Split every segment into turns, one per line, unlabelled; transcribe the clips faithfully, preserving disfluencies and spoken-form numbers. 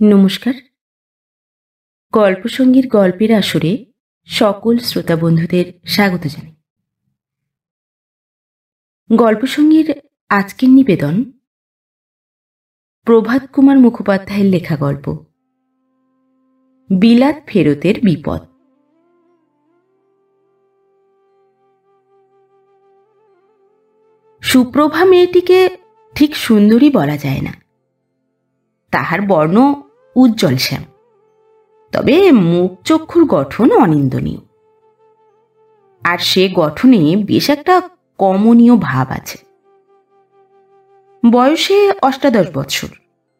নমস্কার। গল্পসঙ্গীর গল্পের আসরে সকল শ্রোতা বন্ধুদের স্বাগত জানাই। গল্পসঙ্গীর আজকের নিবেদন প্রভাত কুমার মুখোপাধ্যায়ের লেখা গল্প বিলাত ফেরতের বিপদ। সুপ্রভা মেয়েটিকে ঠিক সুন্দরী বলা যায় না। তাহার বর্ণ উজ্জ্বল শ্যাম, তবে মুখ চক্ষুর গঠন অনিন্দনীয়, আর সে গঠনে বেশ একটা কমনীয় ভাব আছে। বয়সে অষ্টাদশ বৎসর।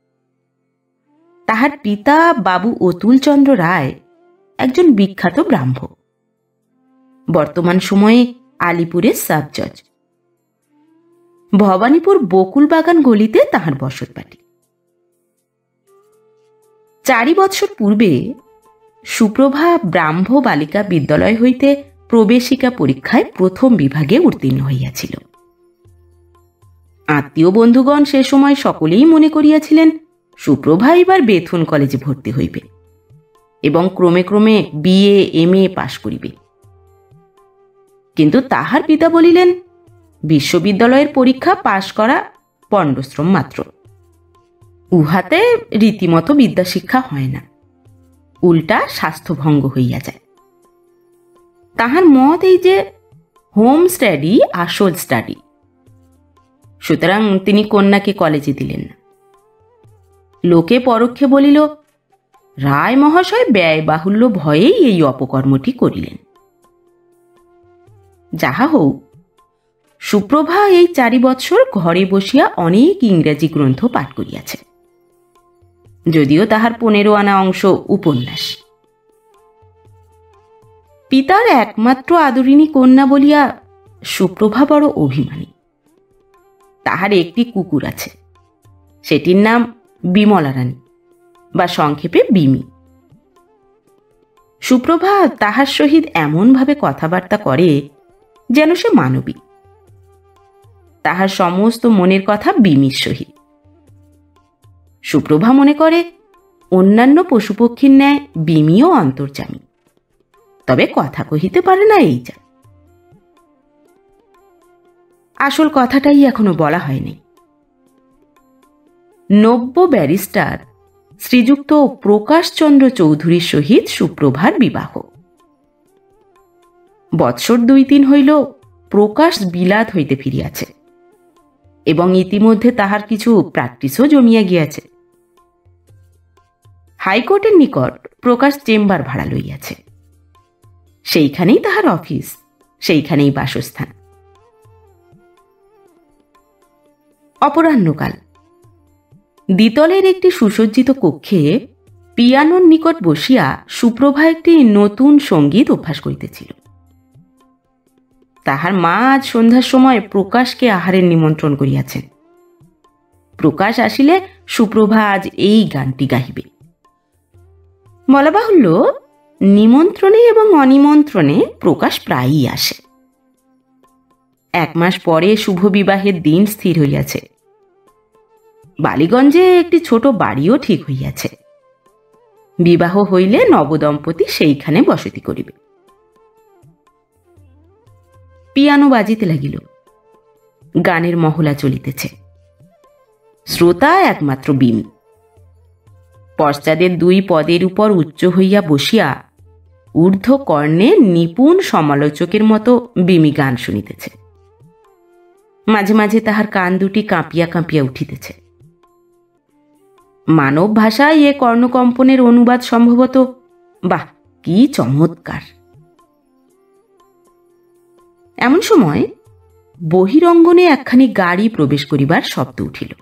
তাহার পিতা বাবু অতুলচন্দ্র রায় একজন বিখ্যাত ব্রাহ্ম, বর্তমান সময়ে আলিপুরের সাব জজ। ভবানীপুর বকুলবাগান গলিতে তাহার বসতবাটি। চারি বৎসর পূর্বে সুপ্রভা ব্রাহ্ম বালিকা বিদ্যালয় হইতে প্রবেশিকা পরীক্ষায় প্রথম বিভাগে উত্তীর্ণ হইয়াছিল। আত্মীয় বন্ধুগণ সে সময় সকলেই মনে করিয়াছিলেন সুপ্রভা এবার বেথুন কলেজে ভর্তি হইবে এবং ক্রমে ক্রমে বিএ এম এ পাশ করিবে। কিন্তু তাহার পিতা বলিলেন, বিশ্ববিদ্যালয়ের পরীক্ষা পাশ করা পণ্ডশ্রম মাত্র, উহাতে রীতিমতো বিদ্যাশিক্ষা হয় না, উল্টা স্বাস্থ্যভঙ্গ হইয়া যায়। তাহার মত এই যে হোম স্টাডি আসল স্টাডি, সুতরাং তিনি কন্যাকে কলেজে দিলেন না। লোকে পরোক্ষে বলিল, রায় মহাশয় ব্যয় বাহুল্য ভয়েই এই অপকর্মটি করিলেন। যাহা হোক, সুপ্রভা এই চারি বৎসর ঘরে বসিয়া অনেক ইংরেজি গ্রন্থ পাঠ করিয়াছে, যদিও তাহার পনেরো আনা অংশ উপন্যাস। পিতার একমাত্র আদরিণী কন্যা বলিয়া সুপ্রভা বড় অভিমানী। তাহার একটি কুকুর আছে, সেটির নাম বিমলা রানী, বা সংক্ষেপে বিমি। সুপ্রভা তাহার সহিত এমনভাবে কথাবার্তা করে যেন সে মানবী। তাহার সমস্ত মনের কথা বিমির সহিত। সুপ্রভা মনে করে অন্যান্য পশুপক্ষীর ন্যায় বিমিও অন্তর্যামী, তবে কথা কহিতে পারে না, এই যা। আসল কথাটাই এখনো বলা হয়নি। নব্য ব্যারিস্টার শ্রীযুক্ত প্রকাশচন্দ্র চৌধুরীর সহিত সুপ্রভার বিবাহ। বৎসর দুই তিন হইল প্রকাশ বিলাত হইতে ফিরিয়াছে এবং ইতিমধ্যে তাহার কিছু প্র্যাকটিসও জমিয়া গিয়াছে। হাইকোর্টের নিকট প্রকাশ চেম্বার ভাড়া লইয়াছে, সেইখানেই তাহার অফিস, সেইখানেই বাসস্থান। অপরাহ্নকাল দ্বিতলের একটি সুসজ্জিত কক্ষে পিয়ানোর নিকট বসিয়া সুপ্রভা একটি নতুন সঙ্গীত অভ্যাস করিতেছিল। তাহার মা আজ সন্ধ্যার সময় প্রকাশকে আহারের নিমন্ত্রণ করিয়াছেন। প্রকাশ আসিলে সুপ্রভা আজ এই গানটি গাহিবে। বলা বাহুল্য, নিমন্ত্রণে এবং অনিমন্ত্রণে প্রকাশ প্রায়ই আসে। এক মাস পরে শুভ বিবাহের দিন স্থির হইয়াছে। বালিগঞ্জে একটি ছোট বাড়িও ঠিক হইয়াছে। বিবাহ হইলে নবদম্পতি সেইখানে বসতি করিবে। পিয়ানো বাজিতে লাগিল, গানের মহলা চলিতেছে। শ্রোতা একমাত্র বিমি। পশ্চাদের দুই পদের উপর উচ্চ হইয়া বসিয়া ঊর্ধ্ব কর্ণে নিপুণ সমালোচকের মতো বিমি গান শুনিতেছে। মাঝে মাঝে তাহার কান দুটি কাঁপিয়া কাঁপিয়া উঠিতেছে। মানব ভাষায় এ কর্ণকম্পনের অনুবাদ সম্ভবত, বাহ, কি চমৎকার! এমন সময় বহিরঙ্গনে একখানি গাড়ি প্রবেশ করিবার শব্দ উঠিল।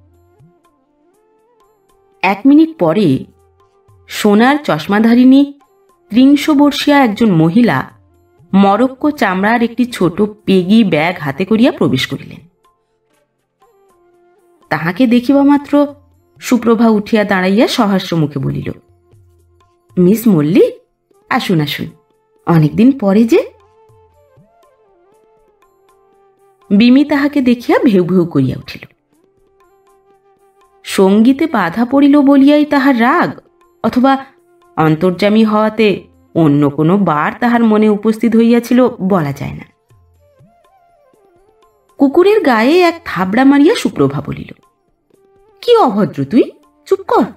এক মিনিট পরে সোনার চশমাধারিণী ত্রিংশবর্ষীয়া একজন মহিলা মরক্কো চামড়ার একটি ছোট পেগি ব্যাগ হাতে করিয়া প্রবেশ করিলেন। তাহাকে দেখিবা মাত্র সুপ্রভা উঠিয়া দাঁড়াইয়া সহাস্য মুখে বলিল, মিস মল্লিক, আসুন আসুন, অনেকদিন পরে যে। বিমি তাহাকে দেখিয়া ভেউ ভেউ করিয়া উঠিল। সঙ্গীতে বাধা পড়িল বলিয়াই তাহার রাগ, অথবা অন্তর্যামী হওয়াতে অন্য কোনো বার তাহার মনে উপস্থিত হইয়াছিল বলা যায় না। কুকুরের গায়ে এক থাবড়া মারিয়া সুপ্রভা বলিল, কি অভদ্র তুই, চুপ কর।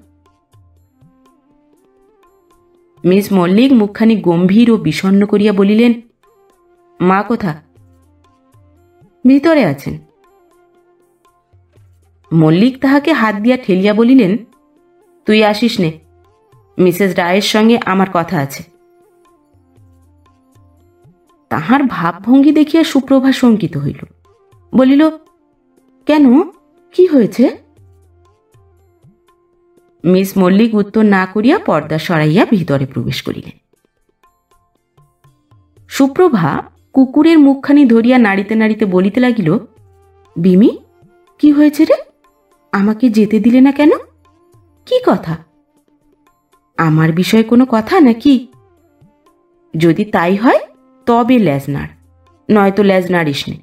মিস মল্লিক মুখখানি গম্ভীর ও বিষণ্ণ করিয়া বলিলেন, মা কোথা? ভিতরে আছেন। মল্লিক তাহাকে হাত দিয়া ঠেলিয়া বলিলেন, তুই আসিস নে, মিসেস রায়ের সঙ্গে আমার কথা আছে। তাহার ভাবভঙ্গি দেখিয়া সুপ্রভা শঙ্কিত হইল, বলিল, কেন, কি হয়েছে? মিস মল্লিক উত্তর না করিয়া পর্দা সরাইয়া ভিতরে প্রবেশ করিলেন। সুপ্রভা কুকুরের মুখখানি ধরিয়া নাড়িতে নাড়িতে বলিতে লাগিল, বিমি, কি হয়েছে রে? আমাকে যেতে দিলে না কেন? কি কথা? আমার বিষয়ে কোনো কথা নাকি? যদি তাই হয় তবে লেজ নাড়, নয়তো লেজ নাড়িস নে।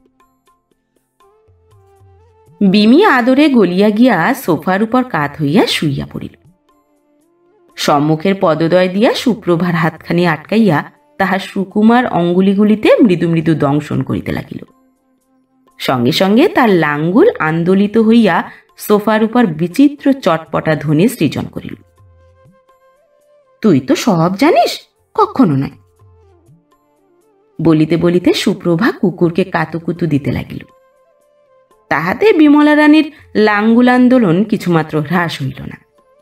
বিমি আদরে গলিয়া গিয়া সোফার উপর কাত হইয়া শুইয়া পড়িল। সম্মুখের পদদয় দিয়া সুপ্রভার হাতখানি আটকাইয়া তাহার সুকুমার অঙ্গুলিগুলিতে মৃদু মৃদু দংশন করিতে লাগিল। সঙ্গে সঙ্গে তার লাঙ্গুল আন্দোলিত হইয়া সোফার উপর বিচিত্র চটপটা ধ্বনি সৃজন করিল। তুই তো সব জানিস, কখনো নয়। বলিতে বলিতে সুপ্রভা কুকুরকে কাতুকুতু দিতে লাগিল। তাহাতে বিমলা রানীর লাঙ্গুল আন্দোলন কিছুমাত্র হ্রাস হইল না।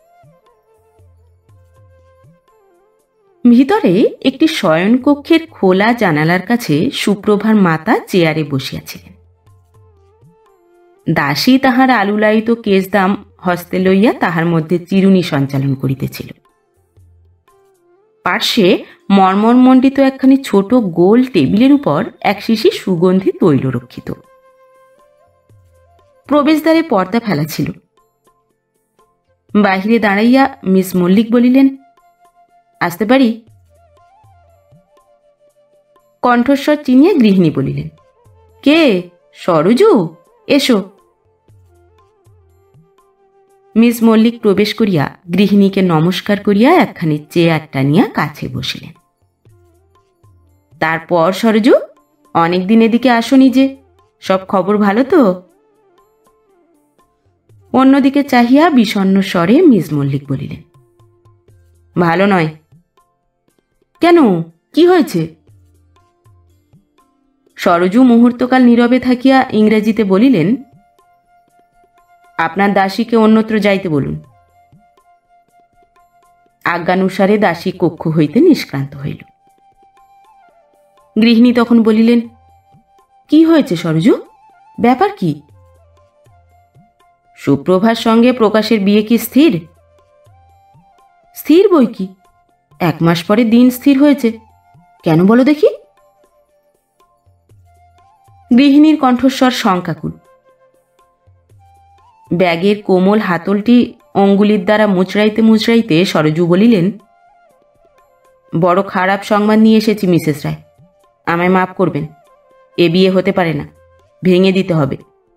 ভিতরে একটি শয়নকক্ষের খোলা জানালার কাছে সুপ্রভার মাতা চেয়ারে বসিয়াছিলেন। দাসী তাহার আলুলায়িত কেশদাম হস্তে লইয়া তাহার মধ্যে চিরুনি সঞ্চালন করিতেছিল। পার্শ্বে মর্মরমণ্ডিত একখানি ছোট গোল টেবিলের উপর এক শিশি সুগন্ধি তৈল রক্ষিত। প্রবেশদ্বারে পর্দা ফেলা ছিল। বাহিরে দাঁড়াইয়া মিস মল্লিক বলিলেন, আসতে পারি? কণ্ঠস্বর চিনিয়া গৃহিণী বলিলেন, কে? সরোজু, এসো। মিস মল্লিক প্রবেশ করিয়া গৃহিণীকে নমস্কার করিয়া একখানি চেয়ার টানিয়া কাছে বসিলেন। তারপর সরোজু, অনেকদিন এদিকে আসনি যে, সব খবর ভালো তো? অন্যদিকে চাহিয়া বিষণ্ণ স্বরে মিস মল্লিক বলিলেন, ভালো নয়। কেন, কি হয়েছে? সরোজু মুহূর্তকাল নীরবে থাকিয়া ইংরেজিতে বলিলেন, আপনার দাসীকে অন্যত্র যাইতে বলুন। আজ্ঞানুসারে দাসী কক্ষ হইতে নিষ্ক্রান্ত হইল। গৃহিণী তখন বলিলেন, কি হয়েছে সরোজু, ব্যাপার কি? সুপ্রভার সঙ্গে প্রকাশের বিয়ে কি স্থির? স্থির বই কি, এক মাস পরে দিন স্থির হয়েছে। কেন বলো দেখি? গৃহিণীর কণ্ঠস্বর শঙ্কাকুল। ব্যাগের কোমল হাতলটি অঙ্গুলির দ্বারা মুচড়াইতে মুচড়াইতে সরোজু বলিলেন, বড় খারাপ সংবাদ নিয়ে এসেছি মিসেস রায়, আমায় মাফ করবেন। এ বিয়ে হতে পারে না, ভেঙে দিতে হবে।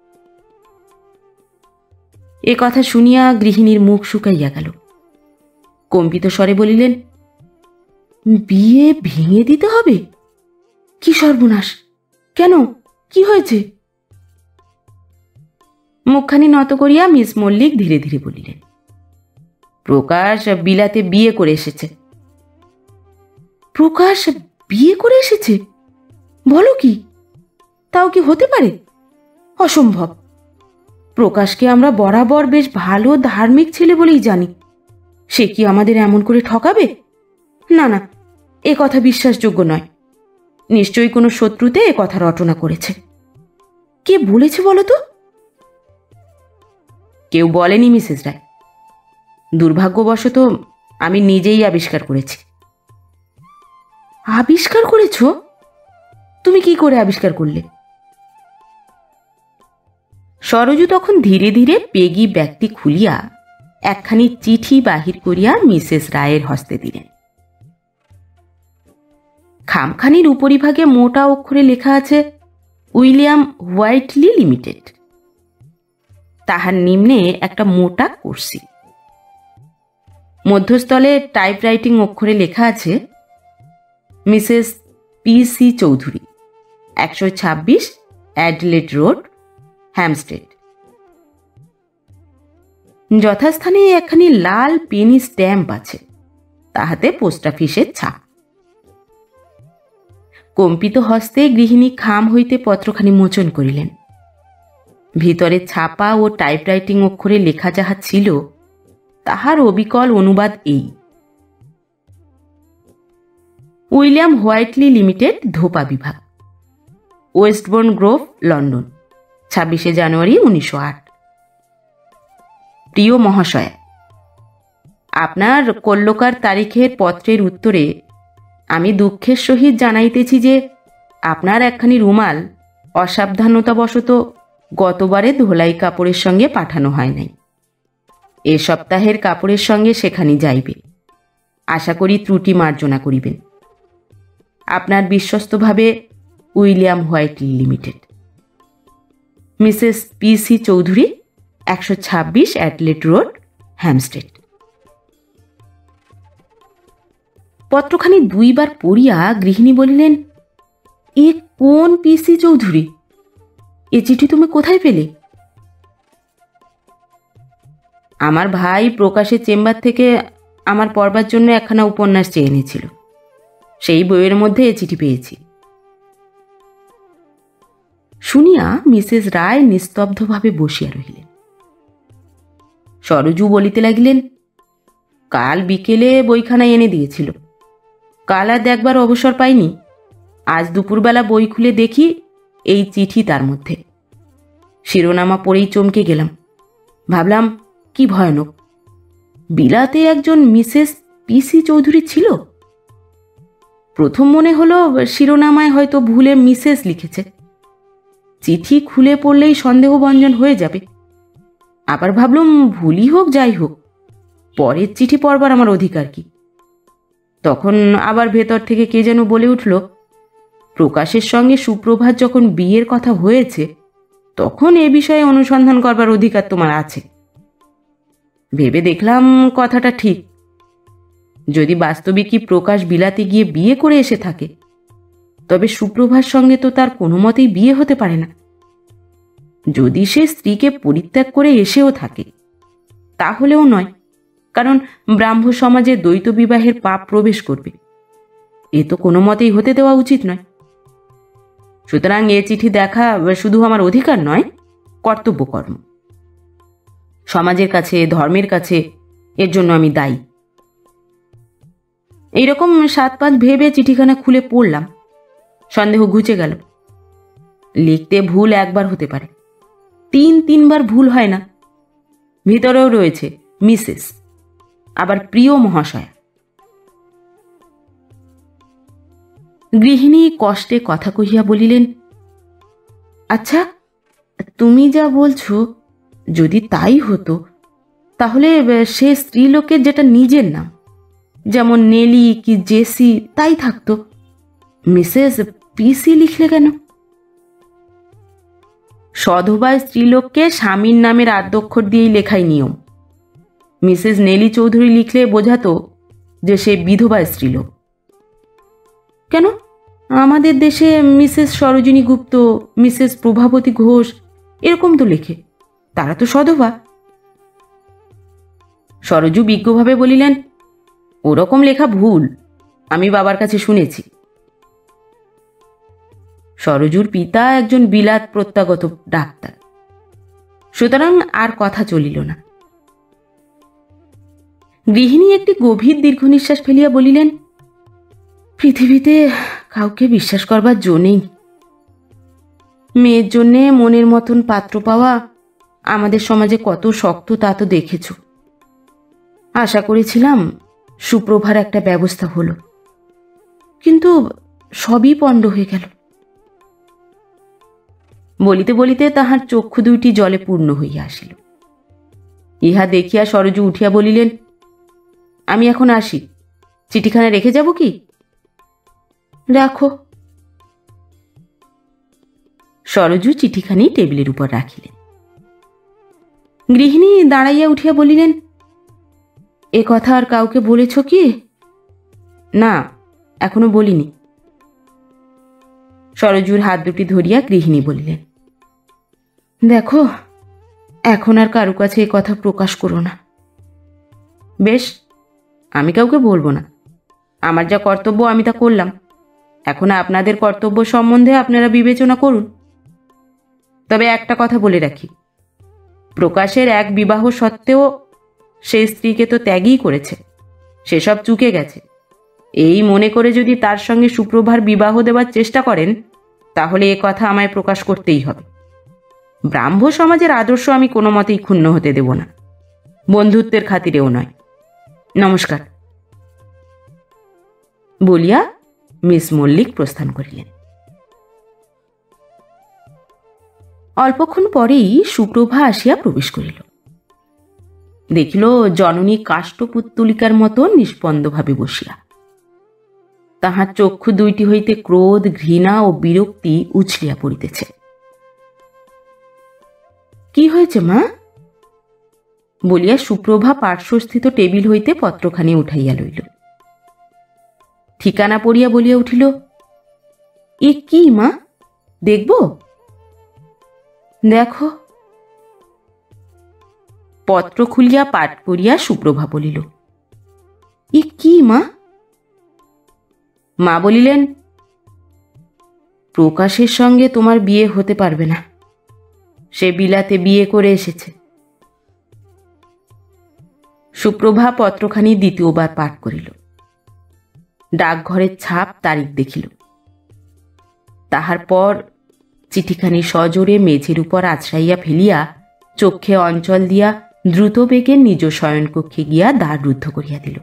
এ কথা শুনিয়া গৃহিণীর মুখ শুকাইয়া গেল। কম্পিত স্বরে বলিলেন, বিয়ে ভেঙে দিতে হবে? কি সর্বনাশ! কেন, কি হয়েছে? মুখখানি নত করিয়া মিস মল্লিক ধীরে ধীরে বলিলেন, প্রকাশ বিলাতে বিয়ে করে এসেছে। প্রকাশ বিয়ে করে এসেছে? বলো কি? তাও কি হতে পারে? অসম্ভব। প্রকাশকে আমরা বরাবর বেশ ভালো ধার্মিক ছেলে বলেই জানি। সে কি আমাদের এমন করে ঠকাবে? না না, এ কথা বিশ্বাসযোগ্য নয়। নিশ্চয়ই কোনো শত্রুতে এ কথা রটনা করেছে। কে বলেছে বলো তো? কেউ বলেনি মিসেস রায়, দুর্ভাগ্যবশত আমি নিজেই আবিষ্কার করেছি। আবিষ্কার করেছ? তুমি কি করে আবিষ্কার করলে? সরোজু তখন ধীরে ধীরে পেগি ব্যাগটি খুলিয়া একখানি চিঠি বাহির করিয়া মিসেস রায়ের হস্তে দিলেন। খামখানির উপরিভাগে মোটা অক্ষরে লেখা আছে, উইলিয়াম হোয়াইটলি লিমিটেড। তাহার নিম্নে একটা মোটা কুরসি। মধ্যস্থলে টাইপরাইটিং অক্ষরে লেখা আছে, মিসেস পি সি চৌধুরী, একশো ছাব্বিশ অ্যাডলেড রোড, হ্যামস্টেড। যথাস্থানে একখানি লাল পেনি স্ট্যাম্প আছে, তাহাতে পোস্ট অফিসের ছাপ। কম্পিত হস্তে গৃহিণী খাম হইতে পত্রখানি মোচন করিলেন। ভিতরে ছাপা ও টাইপরাইটিং অক্ষরে লেখা যাহা ছিল, তাহার অবিকল অনুবাদ এই: উইলিয়াম হোয়াইটলি লিমিটেড, ধোপা বিভাগ, ওয়েস্টবোর্ন গ্রোভ, লন্ডন, ছাব্বিশে জানুয়ারি উনিশশো আট। প্রিয় মহাশয়া, আপনার কল্যকার তারিখের পত্রের উত্তরে আমি দুঃখের সহিত জানাইতেছি যে আপনার একখানি রুমাল অসাবধানতাবশত গতবারে ধোলাই কাপড়ের সঙ্গে পাঠানো হয় নাই। এ সপ্তাহের কাপড়ের সঙ্গে সেখানে যাইবে। আশা করি ত্রুটি মার্জনা করিবেন। আপনার বিশ্বস্তভাবে, William Whiteley Limited. Mrs P C Chowdhury, একশো ছাব্বিশ অ্যাডলেড রোড, হ্যামস্টেড। পত্রখানি দুইবার পড়িয়া গৃহিণী বলিলেন, এ কোন পি সি চৌধুরী? এ চিঠি তুমি কোথায় পেলে? আমার ভাই প্রকাশের চেম্বার থেকে আমার পড়বার জন্য একখানা উপন্যাস চেয়ে এনেছিল, সেই বইয়ের মধ্যে এ চিঠি পেয়েছি। শুনিয়া মিসেস রায় নিস্তব্ধভাবে বসিয়া রহিলেন। সরোজু বলিতে লাগিলেন, কাল বিকেলে বইখানা এনে দিয়েছিল, কাল আর দেখবার অবসর পাইনি। আজ দুপুরবেলা বই খুলে দেখি এই চিঠি তার মধ্যে। শিরোনামা পড়েই চমকে গেলাম। ভাবলাম, কি ভয়ানক! বিলাতে একজন মিসেস পি সি চৌধুরী ছিল। প্রথম মনে হলো শিরোনামায় হয়তো ভুলে মিসেস লিখেছে। চিঠি খুলে পড়লেই সন্দেহভঞ্জন হয়ে যাবে। আবার ভাবলাম, ভুলই হোক যাই হোক, পরের চিঠি পড়বার আমার অধিকার কি? তখন আবার ভেতর থেকে কে যেন বলে উঠল, প্রকাশের সঙ্গে সুপ্রভাত যখন বিয়ের কথা হয়েছে, তখন এ বিষয়ে অনুসন্ধান করবার অধিকার তোমার আছে। ভেবে দেখলাম কথাটা ঠিক। যদি বাস্তবিকই প্রকাশ বিলাতে গিয়ে বিয়ে করে এসে থাকে, তবে সুপ্রভার সঙ্গে তো তার কোনো মতেই বিয়ে হতে পারে না। যদি সে স্ত্রীকে পরিত্যাগ করে এসেও থাকে, তাহলেও নয়, কারণ ব্রাহ্ম সমাজে দ্বৈত বিবাহের পাপ প্রবেশ করবে। এ তো কোনো মতেই হতে দেওয়া উচিত নয়। সুতরাং এ চিঠি দেখা শুধু আমার অধিকার নয়, কর্তব্যকর্ম। সমাজের কাছে, ধর্মের কাছে এর জন্য আমি দায়ী। এইরকম সাত পাঁচ ভেবে চিঠিখানা খুলে পড়লাম। সন্দেহ ঘুচে গেল। লিখতে ভুল একবার হতে পারে, তিন তিনবার ভুল হয় না। ভিতরেও রয়েছে মিসেস, আবার প্রিয় মহাশয়া। গৃহিণী কষ্টে কথা কহিয়া বলিলেন, আচ্ছা, তুমি যা বলছো যদি তাই হতো, তাহলে সে স্ত্রীলোকের যেটা নিজের নাম, যেমন নেলি কি জেসি, তাই থাকতো। মিসেস পিসি লিখলে কেন? সধবা স্ত্রীলোককে স্বামীর নামের আদ্যক্ষর দিয়েই লেখাই নিয়ম। মিসেস নেলি চৌধুরী লিখলে বোঝাতো যে সে বিধবা স্ত্রীলোক। কেন, আমাদের দেশে মিসেস সরোজিনী গুপ্ত, মিসেস প্রভাবতী ঘোষ এরকম তো লেখে, তারা তো সধবা। সরোজু বিজ্ঞভাবে বলিলেন, ওরকম লেখা ভুল, আমি বাবার কাছে শুনেছি। সরোজুর পিতা একজন বিলাত প্রত্যাগত ডাক্তার, সুতরাং আর কথা চলিল না। গৃহিণী একটি গভীর দীর্ঘ নিঃশ্বাস ফেলিয়া বলিলেন, পৃথিবীতে কাউকে বিশ্বাস করবার জো নেই। মেয়ের জন্যে মনের মতন পাত্র পাওয়া আমাদের সমাজে কত শক্ত তা তো দেখেছ। আশা করেছিলাম সুপ্রভার একটা ব্যবস্থা হলো, কিন্তু সবই পণ্ড হয়ে গেল। বলিতে বলিতে তাহার চক্ষু দুইটি জলে পূর্ণ হইয়া আসিল। ইহা দেখিয়া সরোজু উঠিয়া বলিলেন, আমি এখন আসি, চিঠিখানা রেখে যাব কি? রাখো। সরোজু চিঠিখানি টেবিলের উপর রাখিলেন। গৃহিণী দাঁড়াইয়া উঠিয়া বলিলেন, এ কথা আর কাউকে বলেছ কি? না, এখনো বলিনি। সরজুর হাত দুটি ধরিয়া গৃহিণী বলিলেন, দেখো, এখন আর কারো কাছে এ কথা প্রকাশ করো না। বেশ, আমি কাউকে বলবো না। আমার যা কর্তব্য আমি তা করলাম। এখন আপনাদের কর্তব্য সম্বন্ধে আপনারা বিবেচনা করুন। তবে একটা কথা বলে রাখি, প্রকাশের এক বিবাহ সত্ত্বেও সে স্ত্রীকে তো ত্যাগই করেছে, সেসব চুকে গেছে। এই মনে করে যদি তার সঙ্গে সুপ্রভার বিবাহ দেওয়ার চেষ্টা করেন, তাহলে এ কথা আমায় প্রকাশ করতেই হবে। ব্রাহ্ম সমাজের আদর্শ আমি কোনো মতেই ক্ষুণ্ণ হতে দেব না, বন্ধুত্বের খাতিরেও নয়। নমস্কার বলিয়া মিস মল্লিক প্রস্থান করিলেন। অল্পক্ষণ পরেই সুপ্রভা আসিয়া প্রবেশ করিল। দেখিল জননী কাষ্ঠপুত্তলিকার মতো নিষ্পন্দভাবে বসিয়া। তাহার চক্ষু দুইটি হইতে ক্রোধ, ঘৃণা ও বিরক্তি উছলিয়া পড়িতেছে। কি হয়েছে মা? বলিয়া সুপ্রভা পার্শ্বস্থিত টেবিল হইতে পত্রখানি উঠাইয়া লইল। ঠিকানা পড়িয়া বলিয়া উঠিল, এ কি মা, দেখব? দেখো। পত্র খুলিয়া পাঠ করিয়া সুপ্রভা বলিল, এ কি মা? মা বলিলেন, প্রকাশের সঙ্গে তোমার বিয়ে হতে পারবে না, সে বিলাতে বিয়ে করে এসেছে। সুপ্রভা পত্রখানি দ্বিতীয়বার পাঠ করিল। ডাকঘরের ছাপ তারিখ দেখিল। তাহার পর চিঠিখানি সজোরে মেঝের উপর আছড়াইয়া ফেলিয়া চক্ষে অঞ্চল দিয়া দ্রুত বেগে নিজ শয়নকক্ষে গিয়া দ্বার রুদ্ধ করিয়া দিল।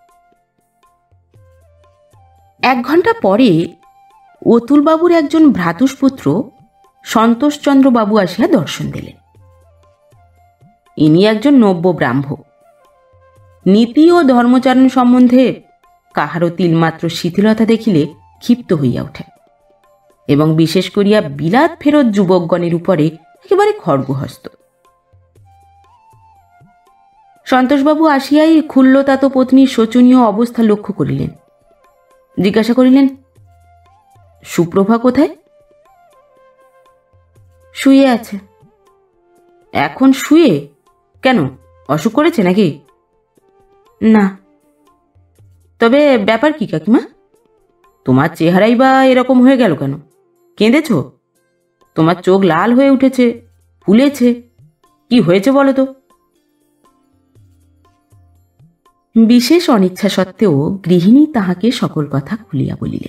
এক ঘণ্টা পরে অতুলবাবুর একজন ভ্রাতুষ্পুত্র সন্তোষচন্দ্রবাবু আসিয়া দর্শন দিলেন। ইনি একজন নব্য ব্রাহ্ম। নীতি ও ধর্মচারণ সম্বন্ধে কাহারও তিলমাত্র শিথিলতা দেখিলে ক্ষিপ্ত হইয়া ওঠে, এবং বিশেষ করিয়া বিলাত ফেরত যুবকগণের উপরে একেবারে খড়গহস্ত। সন্তোষবাবু আসিয়াই ক্ষুল্লতাত পত্নীর শোচনীয় অবস্থা লক্ষ্য করিলেন। জিজ্ঞাসা করিলেন, সুপ্রভা কোথায়? শুয়ে আছে। এখন শুয়ে? কেন, অসুখ করেছে নাকি? না। তবে ব্যাপার কি কাকিমা? তোমার চেহারাই বা এরকম হয়ে গেল কেন? কেঁদেছ? তোমার চোখ লাল হয়ে উঠেছে, ফুলেছে, কি হয়েছে বলো তো? বিশেষ অনিচ্ছা সত্ত্বেও গৃহিণী তাহাকে সকল কথা খুলিয়া বলিলেন।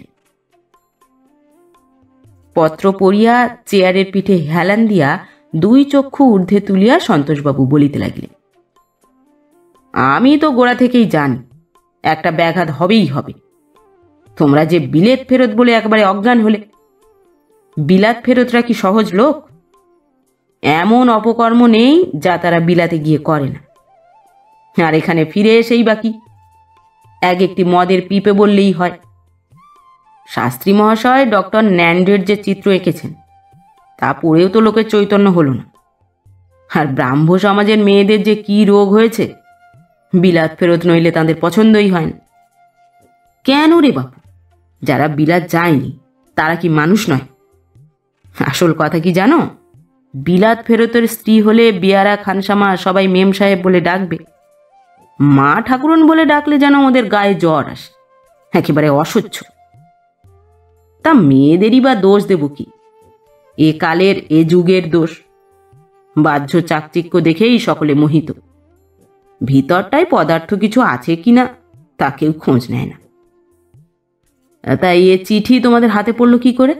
পত্র পড়িয়া চেয়ারের পিঠে হেলান দিয়া দুই চক্ষু ঊর্ধ্বে তুলিয়া সন্তোষবাবু বলিতে লাগিলেন, আমি তো গোড়া থেকেই জানি একটা ব্যাঘাত হবেই হবে। তোমরা যে বিলেত ফেরত বলে একবারে অজ্ঞান হলে। বিলাত ফেরতরা কি সহজ লোক? এমন অপকর্ম নেই যা তারা বিলাতে গিয়ে করে না। আর এখানে ফিরে এসেই বাকি এক একটি মদের পিপে বললেই হয়। শাস্ত্রী মহাশয় ডক্টর ন্যান্ডের যে চিত্র এঁকেছেন তা পড়েও তো লোকের চৈতন্য হলো না। আর ব্রাহ্ম সমাজের মেয়েদের যে কি রোগ হয়েছে, বিলাত ফেরত নইলে তাদের পছন্দই হয় না। কেন রে বাপু, যারা বিলাত যায়নি তারা কি মানুষ নয়? আসল কথা কি জানো, বিলাত ফেরতের স্ত্রী হলে বিয়ারা খানসামা সবাই মেম সাহেব বলে ডাকবে। মা ঠাকুরন বলে ডাকলে যেন ওদের গায়ে জ্বর আসে, একেবারে অসহ্য। তা মেয়েদেরই বা দোষ দেব কি? এ কালের এ যুগের দোষ। বাহ্য চাকচিক্য দেখেই সকলে মোহিত, ভিতরটায় পদার্থ কিছু আছে কিনা তা কেউ খোঁজ নেয় না। তাই এ চিঠি তোমাদের হাতে পড়লো কি করে?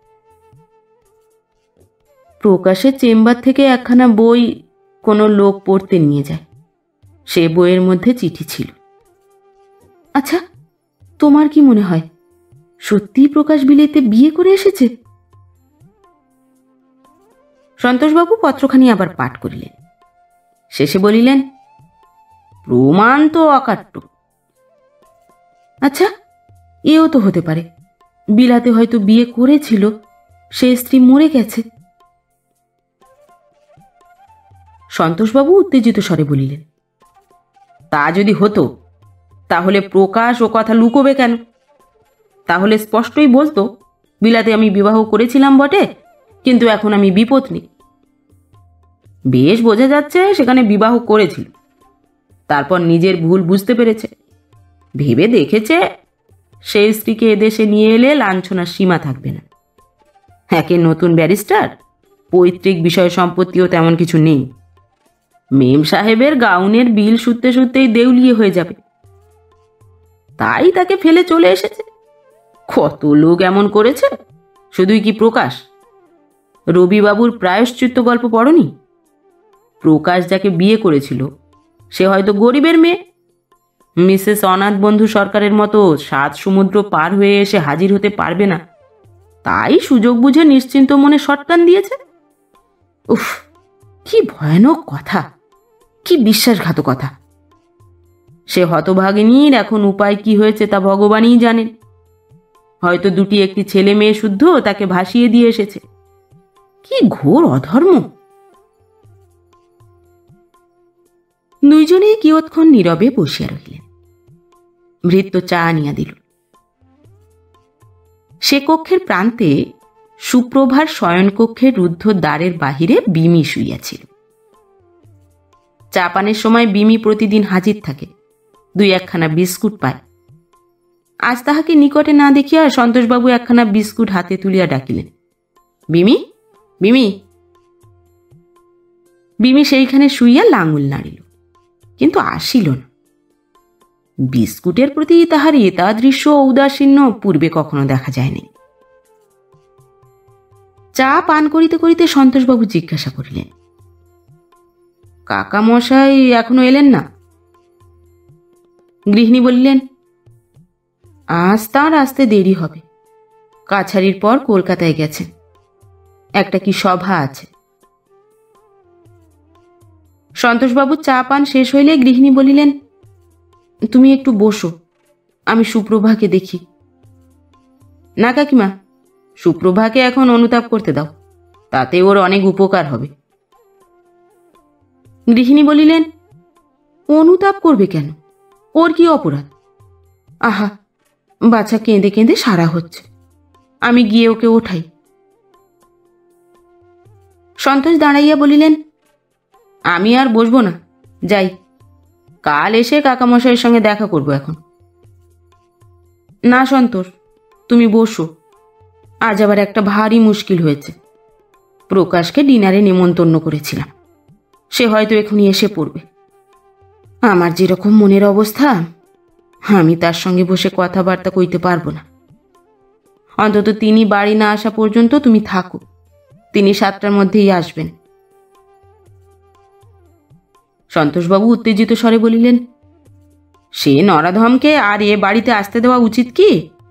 প্রকাশের চেম্বার থেকে একখানা বই কোনো লোক পড়তে নিয়ে যায়, সে বইয়ের মধ্যে চিঠি ছিল। আচ্ছা, তোমার কি মনে হয় সত্যিই প্রকাশ বিলেতে বিয়ে করে এসেছে? সন্তোষবাবু পত্রখানি আবার পাঠ করিলেন। শেষে বলিলেন, প্রমাণ তো অকাট্য। আচ্ছা, এও তো হতে পারে বিলাতে হয়তো বিয়ে করেছিল, সে স্ত্রী মরে গেছে। সন্তোষবাবু উত্তেজিত স্বরে বলিলেন, তা যদি হতো তাহলে প্রকাশ ও কথা লুকোবে কেন? তাহলে স্পষ্টই বলতো, বিলাতে আমি বিবাহ করেছিলাম বটে, কিন্তু এখন আমি বিপত্নী। বেশ বোঝা যাচ্ছে সেখানে বিবাহ করেছিল, তারপর নিজের ভুল বুঝতে পেরেছে, ভেবে দেখেছে সেই স্ত্রীকে এদেশে নিয়ে এলে লাঞ্ছনার সীমা থাকবে না। একে নতুন ব্যারিস্টার, পৈতৃক বিষয় সম্পত্তিও তেমন কিছু নেই। মেম সাহেবের গাউনের বিল শুতে শুতেই দেউলিয়ে হয়ে যাবে, তাই তাকে ফেলে চলে এসেছে। কত লোক এমন করেছে, শুধুই কি প্রকাশ? রবিবাবুর প্রায়শ্চিত্ত গল্প পড়নি? প্রকাশ যাকে বিয়ে করেছিল সে হয়তো গরিবের মেয়ে, মিসেস অনাথ বন্ধু সরকারের মতো সাত সমুদ্র পার হয়ে এসে হাজির হতে পারবে না, তাই সুযোগ বুঝে নিশ্চিন্ত মনে শটকান দিয়েছে। উফ, কি ভয়ানক কথা, কি বিশ্বাসঘাতকতা! সে হতভাগিনীর এখন উপায় কি হয়েছে তা ভগবানই জানেন। হয়তো দুটি একটি ছেলে মেয়ে শুদ্ধ তাকে ভাসিয়ে দিয়ে এসেছে। কি ঘোর অধর্ম! দুইজনে কিয়ৎক্ষণ নীরবে বসিয়া রহিলেন। ভৃত্য চা আনিয়া দিল। সে কক্ষের প্রান্তে সুপ্রভার শয়নকক্ষের রুদ্ধ দ্বারের বাহিরে বিমি শুইয়াছিল। চা পানের সময় বিমি প্রতিদিন হাজির থাকে, দুই একখানা বিস্কুট পায়। আজ তাহাকে নিকটে না দেখিয়া সন্তোষবাবু একখানা বিস্কুট হাতে তুলিয়া ডাকিলেন, বিমি, বিমি। বিমি সেইখানে শুইয়া লাঙুল নাড়িল, কিন্তু আসিল না। বিস্কুটের প্রতি তাহার এতাদৃশ্য ঔদাসীন্য পূর্বে কখনো দেখা যায়নি। চা পান করিতে করিতে সন্তোষবাবু জিজ্ঞাসা করিলেন, কাকা মশাই এখনো এলেন না? গৃহিণী বলিলেন, আজ তাঁর আসতে দেরি হবে, কাছারির পর কলকাতায় গেছেন, একটা কি সভা আছে। সন্তোষবাবু চা পান শেষ হইলে গৃহিণী বলিলেন, তুমি একটু বসো, আমি সুপ্রভাকে দেখি। না কাকিমা, সুপ্রভাকে এখন অনুতাপ করতে দাও, তাতে ওর অনেক উপকার হবে। গৃহিণী বলিলেন, অনুতাপ করবে কেন? ওর কি অপরাধ? আহা, বাচ্চা কেঁদে কেঁদে সারা হচ্ছে, আমি গিয়ে ওকে ওঠাই। সন্তোষ দাঁড়াইয়া বলিলেন, আমি আর বসবো না, যাই, কাল এসে কাকামশাইয়ের সঙ্গে দেখা করবো এখন। না সন্তোষ, তুমি বসো, আজ আবার একটা ভারী মুশকিল হয়েছে। প্রকাশকে ডিনারে নেমন্তন্ন করেছিলাম, সে হয়তো এখনই এসে পড়বে। আমার যেরকম মনের অবস্থা, আমি তার সঙ্গে বসে কথাবার্তা কইতে পারবো না। অন্তত তিনি বাড়ি না আসা পর্যন্ত তুমি থাকো, তিনি সাতটার মধ্যেই আসবেন। সন্তোষবাবু উত্তেজিত স্বরে বলিলেন, সে নরাধমকে আর এ বাড়িতে আসতে দেওয়া উচিত কি?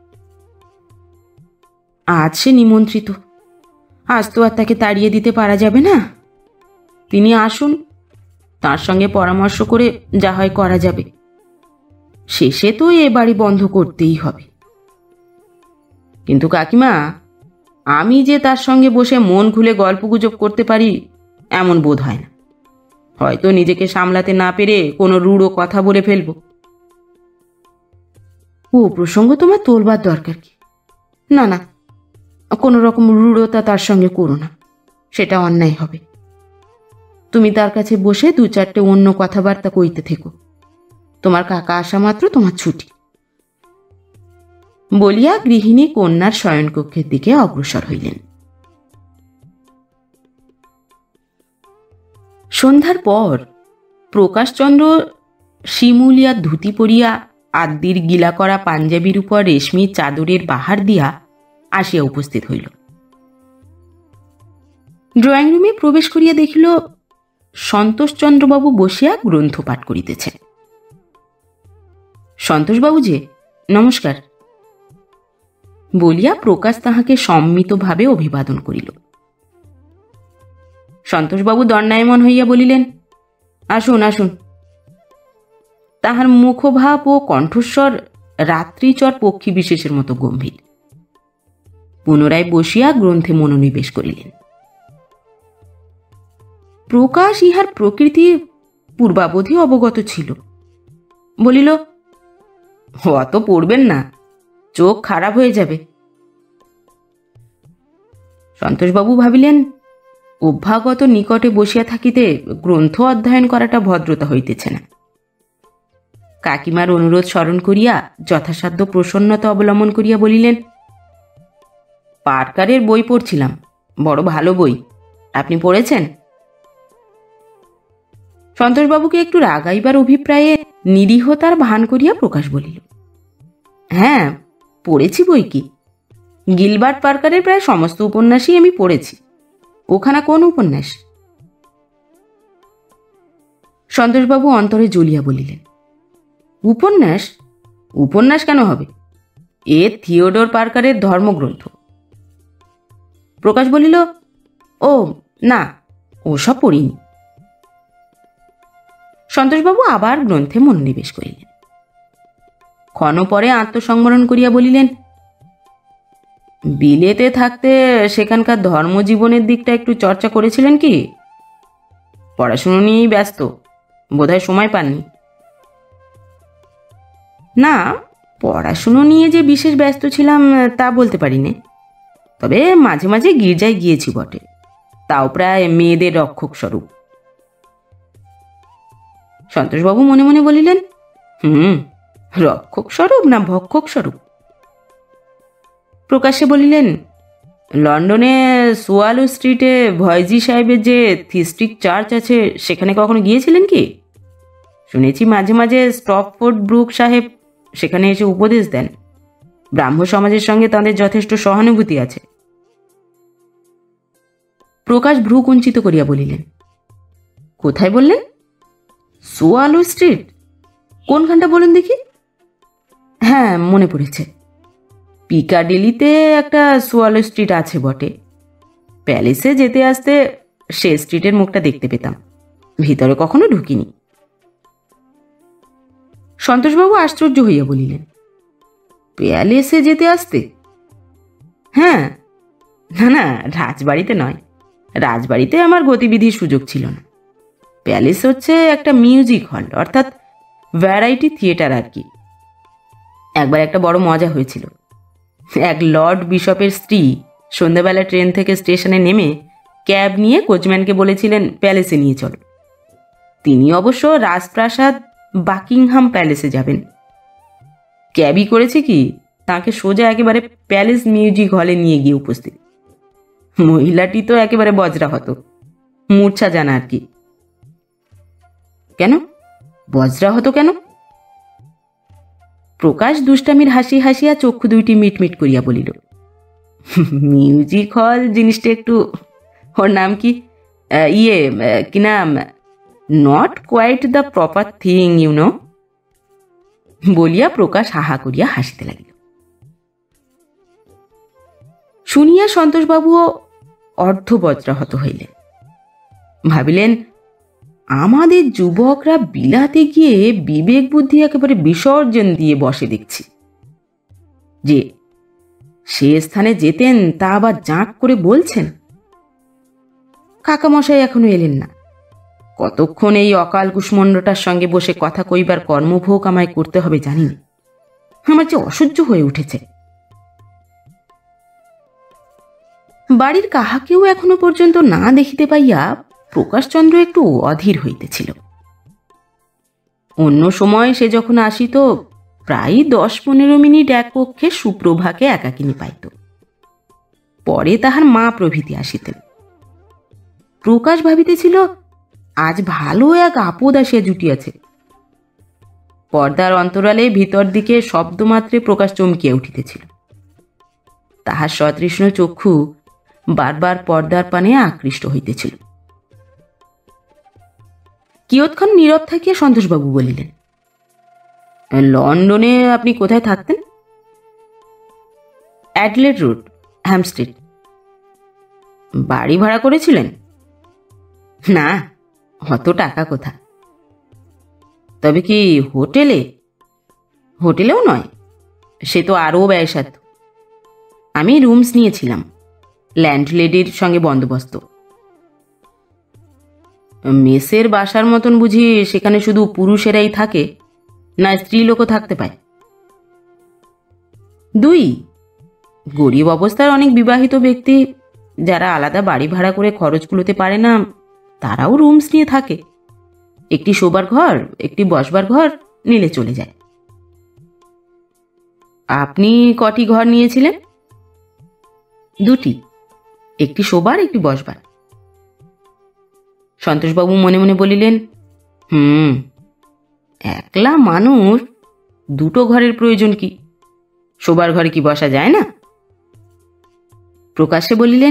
আজ সে নিমন্ত্রিত, আজ তো আর তাকে তাড়িয়ে দিতে পারা যাবে না। তিনি আসুন, তার সঙ্গে পরামর্শ করে যা হয় করা যাবে। শেষে তো এ বাড়ি বন্ধ করতেই হবে। কিন্তু কাকিমা, আমি যে তার সঙ্গে বসে মন খুলে গল্পগুজব করতে পারি এমন বোধ হয় না। হয়তো নিজেকে সামলাতে না পেরে কোনো রূঢ় কথা বলে ফেলব। ও প্রসঙ্গ তোমার তোলবার দরকার কি? না না, কোনো রকম রূঢ়তা তার সঙ্গে করো না, সেটা অন্যায় হবে। তুমি তার কাছে বসে দু চারটে অন্য কথাবার্তা কইতে থেকো, তোমার কাকা আসা মাত্র তোমার ছুটি। বলিয়া গৃহিণী কন্যার শয়নকক্ষের দিকে অগ্রসর হইলেন। সন্ধ্যার পর প্রকাশচন্দ্র শিমুলিয়া ধুতি পরিয়া আদ্যির গিলা করা পাঞ্জাবির উপর রেশমি চাদরের বাহার দিয়া আসিয়া উপস্থিত হইল। ড্রয়িং রুমে প্রবেশ করিয়া দেখিল সন্তোষচন্দ্রবাবু বসিয়া গ্রন্থ পাঠ করিতেছেন। সন্তোষবাবু যে, নমস্কার বলিয়া প্রকাশ তাহাকে সম্মিতভাবে অভিবাদন করিল। সন্তোষবাবু দণ্ডায়মান হইয়া বলিলেন, আসুন আসুন। তাহার মুখভাব ও কণ্ঠস্বর রাত্রিচর পক্ষী বিশেষের মতো গম্ভীর। পুনরায় বসিয়া গ্রন্থে মনোনিবেশ করিলেন। প্রকাশ ইহার প্রকৃতি পূর্বাবধি অবগত ছিল। বলিল, অত পড়বেন না, চোখ খারাপ হয়ে যাবে। সন্তোষবাবু ভাবিলেন, অভ্যাগত নিকটে বসিয়া থাকিতে গ্রন্থ অধ্যয়ন করাটা ভদ্রতা হইতেছে না। কাকিমার অনুরোধ স্মরণ করিয়া যথাসাধ্য প্রসন্নতা অবলম্বন করিয়া বলিলেন, পার্কারের বই পড়ছিলাম, বড় ভালো বই, আপনি পড়েছেন? সন্তোষবাবুকে একটু রাগাইবার অভিপ্রায়ে নিরীহতার ভান করিয়া প্রকাশ বলিল, হ্যাঁ পড়েছি বই কি, গিলবার্ট পার্কারের প্রায় সমস্ত উপন্যাসই আমি পড়েছি। ওখানা কোন উপন্যাস? সন্তোষবাবু অন্তরে জ্বলিয়া বলিলেন, উপন্যাস? উপন্যাস কেন হবে? এ থিওডোর পার্কারের ধর্মগ্রন্থ। প্রকাশ বলিল, ও না, ওসব পড়িনি। সন্তোষবাবু আবার গ্রন্থে মনোনিবেশ করিলেন। ক্ষণ পরে আত্মসংবরণ করিয়া বলিলেন, বিলেতে থাকতে সেখানকার ধর্মজীবনের দিকটা একটু চর্চা করেছিলেন কি? পড়াশুনো নিয়েই ব্যস্ত, বোধহয় সময় পাননি। না, পড়াশুনো নিয়ে যে বিশেষ ব্যস্ত ছিলাম তা বলতে পারি নে, তবে মাঝে মাঝে গির্জায় গিয়েছি বটে, তাও প্রায় মেয়েদের রক্ষক স্বরূপ। সন্তোষবাবু মনে মনে বলিলেন, হুম, রক্ষক স্বরূপ না ভক্ষক স্বরূপ? প্রকাশ্যে বলিলেন, লন্ডনে সোয়ালো স্ট্রিটে ভয়জি সাহেবের যে থিস্টিক চার্চ আছে সেখানে কখনো গিয়েছিলেন কি? শুনেছি মাঝে মাঝে স্টপফোর্ড ব্রুক সাহেব সেখানে এসে উপদেশ দেন। ব্রাহ্ম সমাজের সঙ্গে তাদের যথেষ্ট সহানুভূতি আছে। প্রকাশ ভ্রু কুঞ্চিত করিয়া বলিলেন, কোথায় বললেন? Swallow street? কোনখানটা বলুন দেখি। হ্যাঁ, মনে পড়েছে, পিকাডিলিতে একটা সোয়ালো স্ট্রিট আছে বটে। প্যালেসে যেতে আসতে সে স্ট্রিটের মুখটা দেখতে পেতাম, ভিতরে কখনো ঢুকিনি। সন্তোষবাবু আশ্চর্য হইয়া বলিলেন, প্যালেসে যেতে আসতে? হ্যাঁ, না না, রাজবাড়িতে নয়, রাজবাড়িতে আমার গতিবিধির সুযোগ ছিল না। প্যালেস হচ্ছে একটা মিউজিক হল, অর্থাৎ ভ্যারাইটি থিয়েটার আর কি। একবার একটা বড় মজা হয়েছিল। এক লর্ড বিশপের স্ত্রী সন্ধ্যাবেলা ট্রেন থেকে স্টেশনে নেমে ক্যাব নিয়ে কোচম্যানকে বলেছিলেন প্যালেসে নিয়ে চলো। তিনি অবশ্য রাজপ্রাসাদ বাকিংহাম প্যালেসে যাবেন। ক্যাবই করেছে কি, তাকে সোজা একেবারে প্যালেস মিউজিক হলে নিয়ে গিয়ে উপস্থিত। মহিলাটি তো একেবারে বজরা হতো, মূর্ছা জানা আর কি। কেন বজরা হতো কেন? প্রকাশ দুষ্টামির হাসি হাসিয়া চক্ষু দুইটি মিটমিট করিয়া বলিল, মিউজিক হল জিনিসটা একটু, ওর নাম কি, ইয়ে কি নাম, not quite the proper thing you know. বলিয়া প্রকাশ হাহা করিয়া হাসিতে লাগিল। শুনিয়া সন্তোষবাবুও অর্ধবজ্রাহত হইলেন। ভাবিলেন, আমাদের যুবকরা বিলাতে গিয়ে বিবেক বুদ্ধি একেবারে বিসর্জন দিয়ে বসে দেখছি। যে সে স্থানে যেতেন তা আবার জাঁক করে বলছেন। কাকামশাই এখনো এলেন না। কতক্ষণ এই অকাল কুষ্মণ্ডটার সঙ্গে বসে কথা কইবার কর্মভোগ আমায় করতে হবে জানি না, আমার যে অসহ্য হয়ে উঠেছে। বাড়ির কাহাকেও এখনো পর্যন্ত না দেখিতে পাইয়া প্রকাশচন্দ্র একটু অধীর হইতেছিল। অন্য সময় সে যখন আসিত প্রায় দশ পনেরো মিনিট এক কক্ষে সুপ্রভাকে একাকিনী পাইত। পরে তাহার মা প্রভৃতি আসিতেন। প্রকাশ ভাবিতেছিল, আজ ভালো এক আপদ আসিয়া জুটিয়াছে। পর্দার অন্তরালে ভিতর দিকে শব্দমাত্রে প্রকাশ চমকিয়া উঠিতেছিল। তাহার সতৃষ্ণ চক্ষু বারবার পর্দার পানে আকৃষ্ট হইতেছিল। কিয়ৎক্ষণ নীরব থাকিয়া সন্তোষবাবু বলিলেন, লন্ডনে আপনি কোথায় থাকতেন? অ্যাডলেড রোড, হ্যামস্ট্রিট। বাড়ি ভাড়া করেছিলেন? না, অত টাকা কোথা। তবে কি হোটেলে? হোটেলেও নয়, সে তো আরও ব্যয়সাধ্য। আমি রুমস নিয়েছিলাম, ল্যান্ডলেডির সঙ্গে বন্দোবস্ত। মেসের বাসার মতন বুঝি সেখানে শুধু পুরুষেরাই থাকে, না স্ত্রীলোকও থাকতে পায়? দুই। গরিব অবস্থার অনেক বিবাহিত ব্যক্তি যারা আলাদা বাড়ি ভাড়া করে খরচ কুলোতে পারে না, তারাও রুমস নিয়ে থাকে। একটি শোবার ঘর, একটি বসবার ঘর নিলে চলে যায়। আপনি কটি ঘর নিয়েছিলেন? দুটি, একটি শোবার, একটি বসবার। সন্তোষবাবু মনে মনে বলিলেন, হুম, একলা মানুষ, দুটো ঘরের প্রয়োজন কি? শোবার ঘরে কি বসা যায় না? প্রকাশ্যে বলিলেন,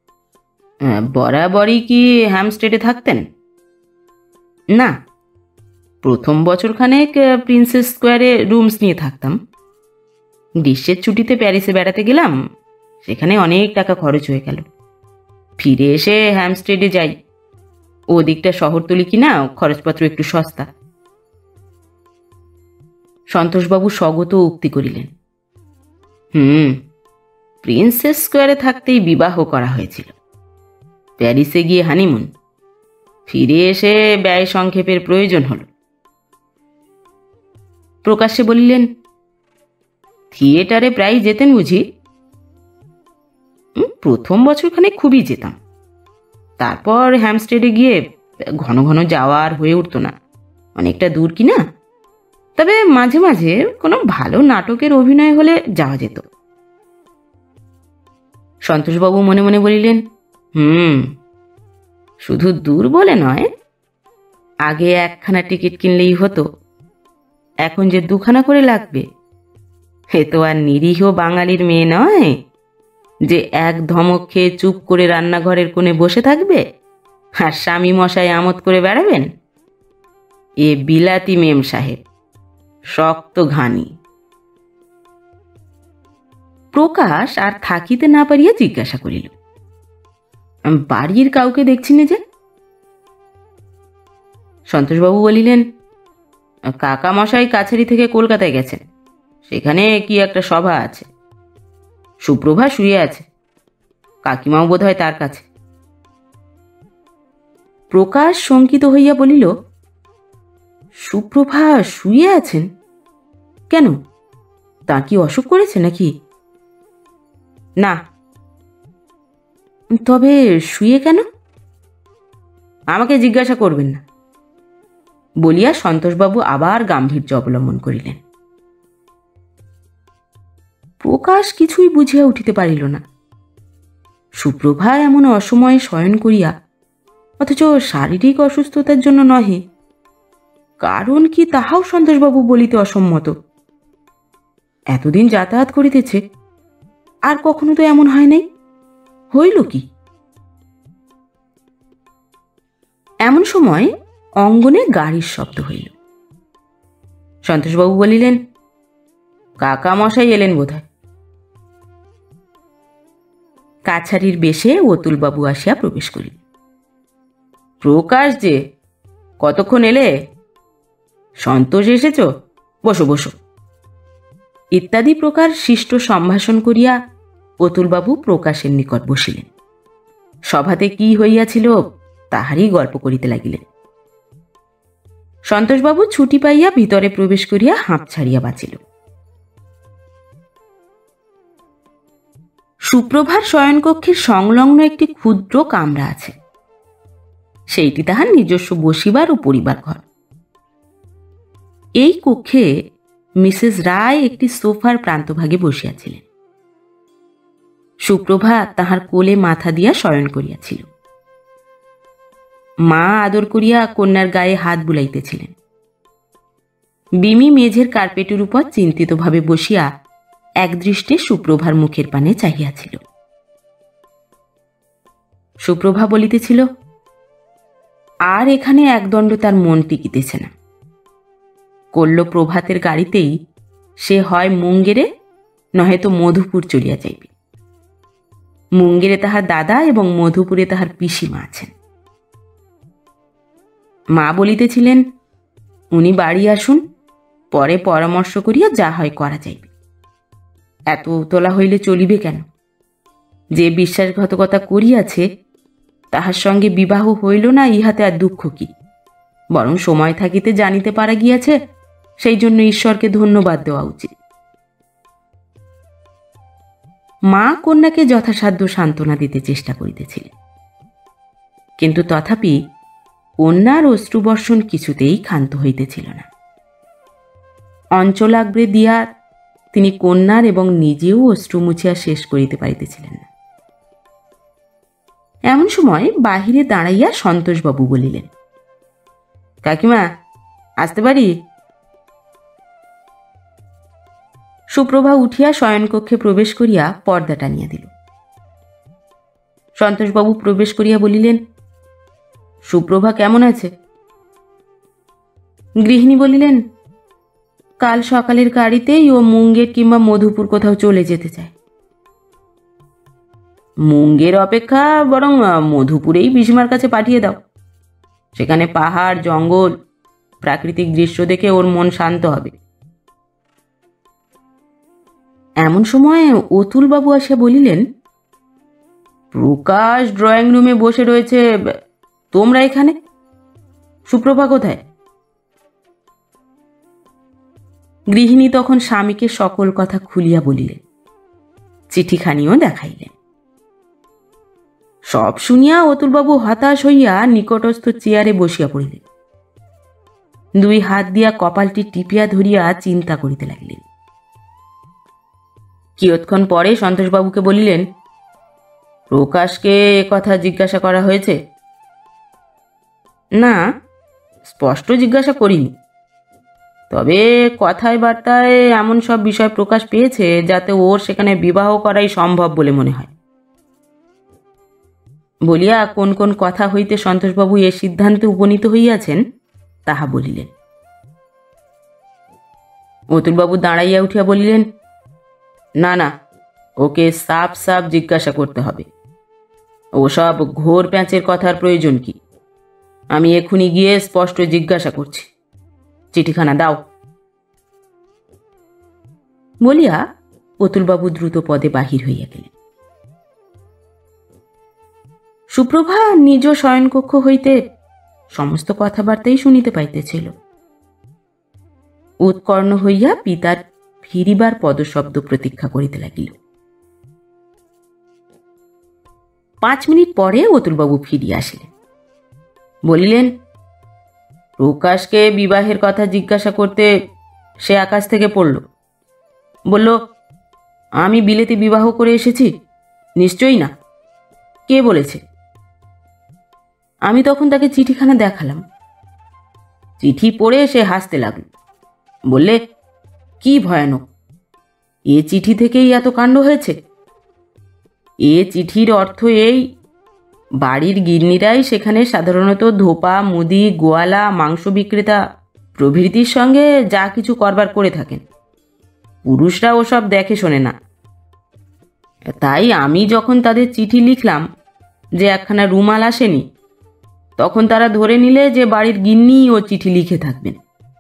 বরাবরই কি হ্যামস্টেডে থাকতেন? না, প্রথম বছরখানেক প্রিন্সেস স্কোয়ারে রুমস নিয়ে থাকতাম। গ্রীষ্মের ছুটিতে প্যারিসে বেড়াতে গেলাম, সেখানে অনেক টাকা খরচ হয়ে গেল। ফিরে এসে হ্যামস্টেডে যাই, ওদিকটা শহরতলি কিনা, খরচপত্র একটু সস্তা। সন্তোষবাবু স্বগত উক্তি করিলেন, হুম, প্রিন্সেস স্কোয়ারে থাকতেই বিবাহ করা হয়েছিল। প্যারিসে গিয়ে হানিমুন, ফিরে এসে ব্যয় সংক্ষেপের প্রয়োজন হল। প্রকাশ্যে বলিলেন, থিয়েটারে প্রায় যেতেন বুঝি? প্রথম বছরখানে খুবই যেতাম, তারপর হ্যামস্টেডে গিয়ে ঘন ঘন যাওয়া আর হয়ে উঠত না, অনেকটা দূর কিনা। তবে মাঝে মাঝে কোনো ভালো নাটকের অভিনয় হলে যাওয়া যেত। সন্তোষবাবু মনে মনে বলিলেন, হুম, শুধু দূর বলে নয়, আগে একখানা টিকিট কিনলেই হতো, এখন যে দুখানা করে লাগবে। এ তো আর নিরীহ বাঙালির মেয়ে নয় যে এক ধমক খেয়ে চুপ করে রান্নাঘরের কোণে বসে থাকবে আর স্বামী মশাই আমোদ করে বেড়াবেন। এ বিলাতি মেম সাহেব, শক্ত ঘানি। প্রকাশ আর থাকিতে না পারিয়া জিজ্ঞাসা করিল, বাড়ির কাউকে দেখছি না যে? সন্তোষবাবু বলিলেন, কাকা মশাই কাছারি থেকে কলকাতায় গেছেন, সেখানে কি একটা সভা আছে। সুপ্রভা শুয়ে আছে, কাকিমাও বোধ হয় তার কাছে। প্রকাশ শঙ্কিত হইয়া বলিল, সুপ্রভা শুয়ে আছেন কেন? তা কি অসুখ করেছে নাকি? না। তবে শুয়ে কেন? আমাকে জিজ্ঞাসা করবেন না, বলিয়া সন্তোষবাবু আবার গাম্ভীর্য অবলম্বন করিলেন। প্রকাশ কিছুই বুঝিয়া উঠিতে পারিল না। সুপ্রভা এমন অসময়ে শয়ন করিয়া, অথচ শারীরিক অসুস্থতার জন্য নহে, কারণ কি তাহাও সন্তোষবাবু বলিতে অসম্মত। এতদিন যাতায়াত করিতেছে, আর কখনো তো এমন হয় নাই, হইল কি? এমন সময় অঙ্গনে গাড়ির শব্দ হইল। সন্তোষবাবু বলিলেন, কাকা মশাই এলেন বোধহয়। কাছারির বেশে অতুলবাবু আসিয়া প্রবেশ করিল। প্রকাশ যে, কতক্ষণ এলে? সন্তোষ এসেছ, বসো বসো, ইত্যাদি প্রকার শিষ্ট সম্ভাষণ করিয়া অতুলবাবু প্রকাশের নিকট বসিলেন। সভাতে কি হইয়াছিল তাহারই গল্প করিতে লাগিলেন। সন্তোষবাবু ছুটি পাইয়া ভিতরে প্রবেশ করিয়া হাঁপ ছাড়িয়া বাঁচিল। সুপ্রভার শয়নকক্ষের সংলগ্ন একটি ক্ষুদ্র কামরা আছে, সেইটি তাহার নিজস্ব বসিবার ও পরিবার ঘর। এই কক্ষে মিসেস রায় একটি সোফার প্রান্তভাগে বসিয়াছিলেন। সুপ্রভা তাহার কোলে মাথা দিয়া শয়ন করিয়াছিল। মা আদর করিয়া কন্যার গায়ে হাত বুলাইতেছিলেন। বিমি মেঝের কার্পেটের উপর চিন্তিতভাবে বসিয়া একদৃষ্টে সুপ্রভার মুখের পানে চাহিয়াছিল। সুপ্রভা বলিতেছিল, আর এখানে একদণ্ড তার মন টিকিতেছে না। কল্য প্রভাতের গাড়িতেই সে হয় মুঙ্গেরে নহেতো মধুপুর চলিয়া যাইবে। মুঙ্গেরে তাহার দাদা এবং মধুপুরে তাহার পিসিমা আছেন। মা বলিতেছিলেন, উনি বাড়ি আসুন, পরে পরামর্শ করিয়া যা হয় করা যাইবে। এত তোলা হইলে চলিবে কেন? যে বিশ্বাসঘাতকতা করিয়াছে তাহার সঙ্গে বিবাহ হইল না, ইহাতে আর দুঃখ কি? বরং সময় থাকিতে জানিতে পারা গিয়াছে, সেই জন্য ঈশ্বরকে ধন্যবাদ দেওয়া উচিত। মা কন্যাকে যথাসাধ্য সান্ত্বনা দিতে চেষ্টা করিতেছিলেন, কিন্তু তথাপি কন্যার অশ্রুবর্ষণ কিছুতেই ক্ষান্ত হইতেছিল না। অঞ্চলাগ্রে দিয়া তিনি কন্যার এবং নিজেও অশ্রু মুছিয়া শেষ করিতে পারিতেছিলেন না। এমন সময় বাহিরে দাঁড়াইয়া সন্তোষবাবু বলিলেন, কাকিমা, আসতে পারি? সুপ্রভা উঠিয়া শয়নকক্ষে প্রবেশ করিয়া পর্দা টানিয়া দিল। সন্তোষবাবু প্রবেশ করিয়া বলিলেন, সুপ্রভা কেমন আছে? গৃহিণী বলিলেন, কাল সকালের গাড়িতেই ও মুঙ্গের কিংবা মধুপুর কোথাও চলে যেতে চায়। মুঙ্গের অপেক্ষা বরং মধুপুরেই পিসিমার কাছে পাঠিয়ে দাও। সেখানে পাহাড়, জঙ্গল, প্রাকৃতিক দৃশ্য দেখে ওর মন শান্ত হবে। এমন সময় অতুলবাবু আসিয়া বলিলেন, প্রকাশ ড্রয়িং রুমে বসে রয়েছে, তোমরা এখানে? সুপ্রভা কোথায়? গৃহিণী তখন স্বামীকে সকল কথা খুলিয়া বলিলেন, চিঠিখানিও দেখাইলেন। সব শুনিয়া অতুলবাবু হতাশ হইয়া নিকটস্থ চেয়ারে বসিয়া পড়িলেন। দুই হাত দিয়া কপালটি টিপিয়া ধরিয়া চিন্তা করিতে লাগিলেন। কিয়ৎক্ষণ পরে সন্তোষবাবুকে বলিলেন, প্রকাশকে কথা জিজ্ঞাসা করা হয়েছে? না, স্পষ্ট জিজ্ঞাসা করিনি, তবে কথায় বার্তায় এমন সব বিষয় প্রকাশ পেয়েছে যাতে ওর সেখানে বিবাহ করাই সম্ভব বলে মনে হয়। বলিয়া কোন কোন কথা হইতে সন্তোষবাবু এ সিদ্ধান্তে উপনীত হইয়াছেন তাহা বলিলেন। অতুলবাবু দাঁড়াইয়া উঠিয়া বলিলেন, না না, ওকে সাফ সাফ জিজ্ঞাসা করতে হবে। ওসব ঘোর প্যাঁচের কথার প্রয়োজন কি? আমি এক্ষুনি গিয়ে স্পষ্ট জিজ্ঞাসা করছি। চিঠিখানা দাও। বলিয়া অতুলবাবু দ্রুত পদে বাহির হইয়া গেলেন। সুপ্রভা নিজ শয়নকক্ষ হইতে সমস্ত কথাবার্তাই শুনিতে পাইতেছিল। উৎকর্ণ হইয়া পিতার ফিরিবার পদশব্দ প্রতীক্ষা করিতে লাগিল। পাঁচ মিনিট পরে অতুলবাবু ফিরিয়া আসিলেন। বলিলেন, প্রকাশকে বিবাহের কথা জিজ্ঞাসা করতে সে আকাশ থেকে পড়ল। বলল, আমি বিলেতে বিবাহ করে এসেছি? নিশ্চয়ই না। কে বলেছে? আমি তখন তাকে চিঠিখানা দেখালাম। চিঠি পড়ে সে হাসতে লাগল। বললে, কি ভয়ানক! এ চিঠি থেকেই এত কাণ্ড হয়েছে? এ চিঠির অর্থ এই, বাড়ির গিন্নিরাই সেখানে সাধারণত ধোপা, মুদি, গোয়ালা, মাংস বিক্রেতা প্রভৃতির সঙ্গে যা কিছু করবার করে থাকেন। পুরুষরা ওসব দেখে শোনে না। তাই আমি যখন তাদের চিঠি লিখলাম যে একখানা রুমাল আসেনি, তখন তারা ধরে নিলে যে বাড়ির গিন্নি ও চিঠি লিখে থাকবেন।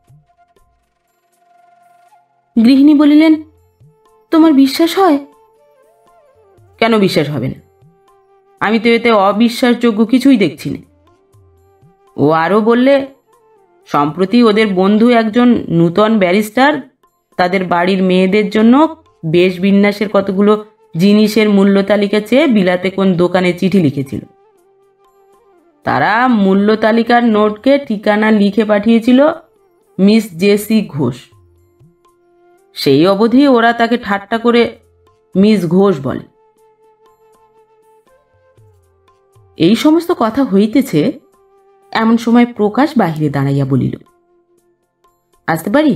গৃহিণী বলিলেন, তোমার বিশ্বাস হয়? কেন বিশ্বাস হবে না? আমি তো এতে অবিশ্বাসযোগ্য কিছুই দেখছি না। ও আরও বললে, সম্প্রতি ওদের বন্ধু একজন নূতন ব্যারিস্টার তাদের বাড়ির মেয়েদের জন্য বেশ বিন্যাসের কতগুলো জিনিসের মূল্য তালিকা চেয়ে বিলাতে কোন দোকানে চিঠি লিখেছিল। তারা মূল্য তালিকার নোটকে ঠিকানা লিখে পাঠিয়েছিল মিস জেসি ঘোষ। সেই অবধি ওরা তাকে ঠাট্টা করে মিস ঘোষ বলে। এই সমস্ত কথা হইতেছে, এমন সময় প্রকাশ বাহিরে দাঁড়াইয়া বলিল, আসতে পারি?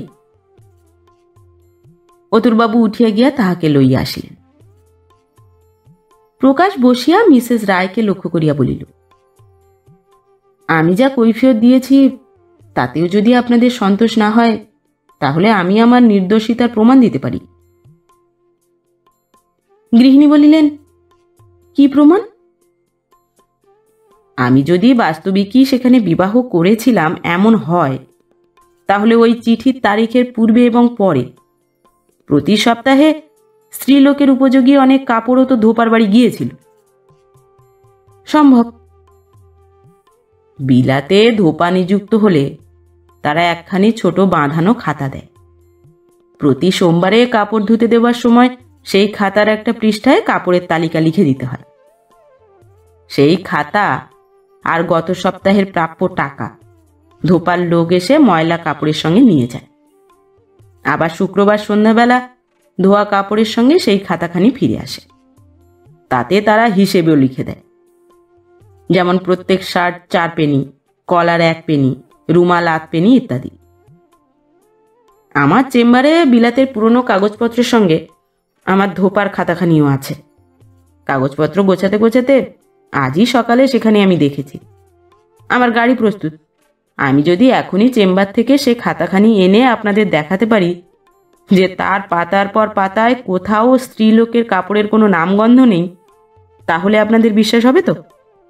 অতুলবাবু উঠিয়া গিয়া তাহাকে লইয়া আসিলেন। প্রকাশ বসিয়া মিসেস রায়কে লক্ষ্য করিয়া বলিল, আমি যা কৈফিয়ত দিয়েছি তাতেও যদি আপনাদের সন্তোষ না হয়, তাহলে আমি আমার নির্দোষিতার প্রমাণ দিতে পারি। গৃহিণী বলিলেন, কি প্রমাণ? আমি যদি বাস্তবিকই সেখানে বিবাহ করেছিলাম এমন হয়, তাহলে ওই চিঠির তারিখের পূর্বে এবং পরে প্রতি সপ্তাহে স্ত্রীলোকের উপযোগী অনেক কাপড়ও তো ধোপার বাড়ি গিয়েছিল। সম্ভব বিলাতে ধোপা নিযুক্ত হলে তারা একখানি ছোট বাঁধানো খাতা দেয়। প্রতি সোমবারে কাপড় ধুতে দেওয়ার সময় সেই খাতার একটা পৃষ্ঠায় কাপড়ের তালিকা লিখে দিতে হয়। সেই খাতা আর গত সপ্তাহের প্রাপ্য টাকা ধোপার লোক এসে ময়লা কাপড়ের সঙ্গে নিয়ে যায়। আবার শুক্রবার সন্ধ্যাবেলা ধোয়া কাপড়ের সঙ্গে সেই খাতাখানি ফিরে আসে। তাতে তারা হিসেবেও লিখে দেয়, যেমন প্রত্যেক শার্ট চার পেনি, কলার এক পেনি, রুমাল আধ পেনি ইত্যাদি। আমার চেম্বারে বিলাতের পুরনো কাগজপত্রের সঙ্গে আমার ধোপার খাতাখানিও আছে। কাগজপত্র গোছাতে গোছাতে আজই সকালে সেখানে আমি দেখেছি। আমার গাড়ি প্রস্তুত। আমি যদি এখনই চেম্বার থেকে সে খাতাখানি এনে আপনাদের দেখাতে পারি যে তার পাতার পর পাতায় কোথাও স্ত্রীলোকের কাপড়ের কোনো নামগন্ধ নেই, তাহলে আপনাদের বিশ্বাস হবে তো?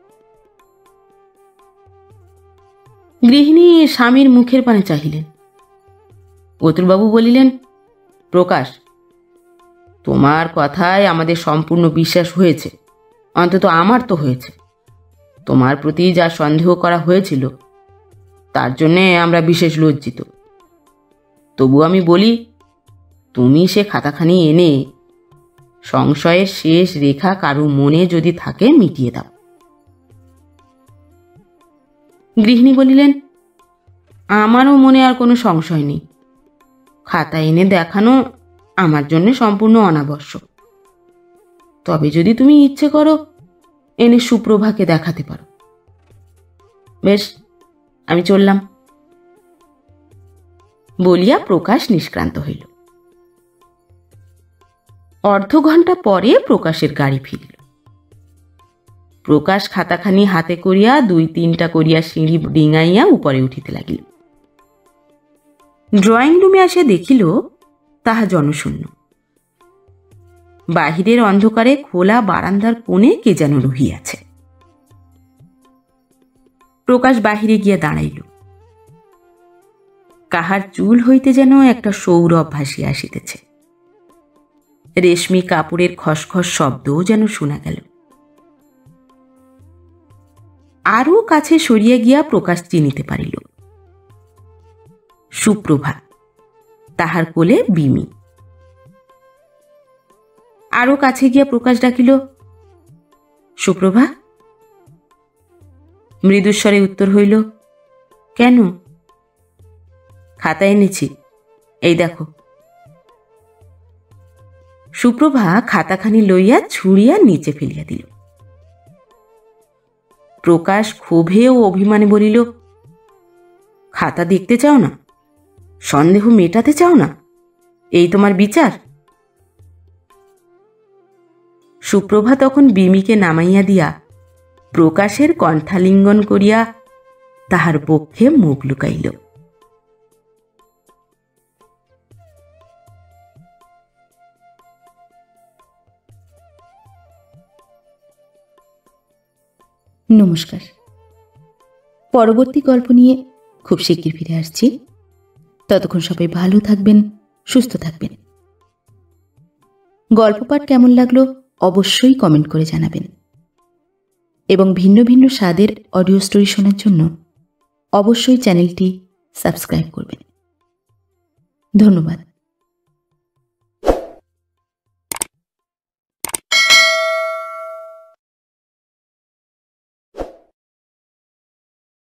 গৃহিণী স্বামীর মুখের পানে চাহিলেন। অতুলবাবু বলিলেন, প্রকাশ, তোমার কথায় আমাদের সম্পূর্ণ বিশ্বাস হয়েছে, অন্তত আমার তো হয়েছে। তোমার প্রতি যা সন্দেহ করা হয়েছিল তার জন্যে আমরা বিশেষ লজ্জিত। তবু আমি বলি, তুমি সে খাতাখানি এনে সংশয়ের শেষ রেখা কারো মনে যদি থাকে মিটিয়ে দাও। গৃহিণী বলিলেন, আমারও মনে আর কোনো সংশয় নেই। খাতা এনে দেখানো আমার জন্য সম্পূর্ণ অনাবশ্যক। তবে যদি তুমি ইচ্ছে করো এনে সুপ্রভাকে দেখাতে পারো। বেশ, আমি চললাম বলিয়া প্রকাশ নিষ্ক্রান্ত হইল। অর্ধ ঘণ্টা পরে প্রকাশের গাড়ি ফিরিল। প্রকাশ খাতাখানি হাতে করিয়া দুই তিনটা করিয়া সিঁড়ি ডিঙাইয়া উপরে উঠিতে লাগিল। ড্রয়িং রুমে আসিয়া দেখিল তাহা জনশূন্য। বাহিরের অন্ধকারে খোলা বারান্দার কোণে কে যেন রহিয়াছে। প্রকাশ বাহিরে গিয়া দাঁড়াইল। কাহার চুল হইতে যেন একটা সৌরভ ভাসিয়া আসিতেছে। রেশমি কাপড়ের খসখস শব্দও যেন শোনা গেল। আরও কাছে সরিয়া গিয়া প্রকাশ চিনিতে পারিল সুপ্রভা, তাহার কোলে বিমি। আরও কাছে গিয়া প্রকাশ ডাকিল, সুপ্রভা। মৃদুস্বরে উত্তর হইল, কেন? খাতা এনেছি, এই দেখো। সুপ্রভা খাতাখানি লইয়া ছুঁড়িয়া নিচে ফেলিয়া দিল। প্রকাশ ক্ষোভে ও অভিমানে বলিল, খাতা দেখতে চাও না? সন্দেহ মেটাতে চাও না? এই তোমার বিচার? সুপ্রভা তখন বিমিকে নামাইয়া দিয়া প্রকাশের কণ্ঠালিঙ্গন করিয়া তাহার পক্ষে মুখ লুকাইল।
নমস্কার। পরবর্তী গল্প নিয়ে খুব শিগগির ফিরে আসছি। ততক্ষণ সবাই ভালো থাকবেন, সুস্থ থাকবেন। গল্প পাঠ কেমন লাগলো অবশ্যই কমেন্ট করে জানাবেন এবং ভিন্ন ভিন্ন স্বাদের অডিও স্টোরি শোনার জন্য অবশ্যই চ্যানেলটি সাবস্ক্রাইব করবেন। ধন্যবাদ।